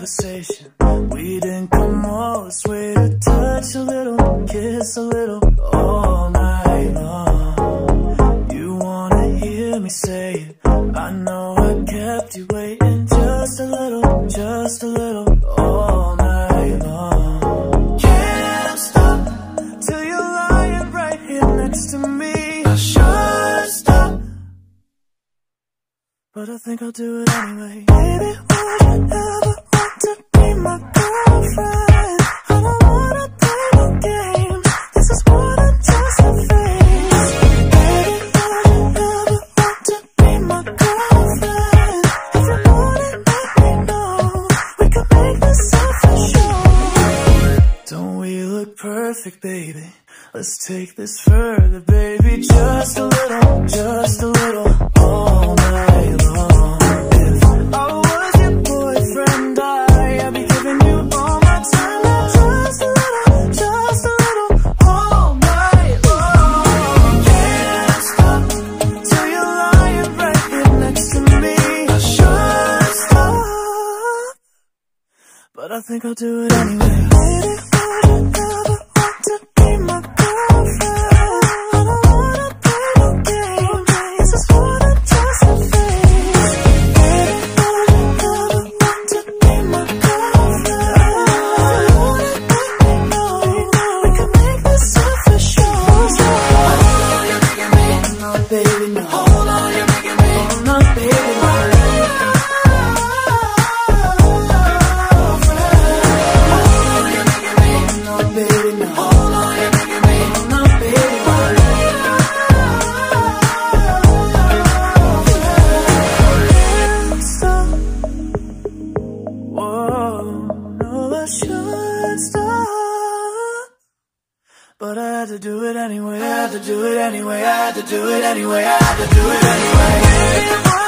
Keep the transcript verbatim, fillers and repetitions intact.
conversation. We didn't come all this way to touch a little, kiss a little, all night long. You wanna hear me say it, I know I kept you waiting just a little, just a little, all night long. Can't stop till you're lying right here next to me. I should stop, but I think I'll do it anyway. Baby, would you ever want to be my girlfriend? I don't wanna play no games, this is more than just a phase. Baby, would you ever want to be my girlfriend? If you want it, let me know, we could make this something sure. Don't we look perfect, baby? Let's take this further, baby. Just a little, just a little, all night long. If I was your boyfriend, I, I'd be giving you all my time. Now just a little, just a little, all night long. Can't stop till you're lying right here next to me. I should stop, but I think I'll do it anyway. Baby, would you ever want to be my girlfriend? I don't wanna play no games, this is more than just a phase. Baby, would you ever want to be my girlfriend? If you want it, let me know, we can make this something sure. Hold on, you're making me, oh no baby, no. Hold on, you're making me, oh no baby, no. But I had to do it anyway, I had to do it anyway, I had to do it anyway, I had to do it anyway.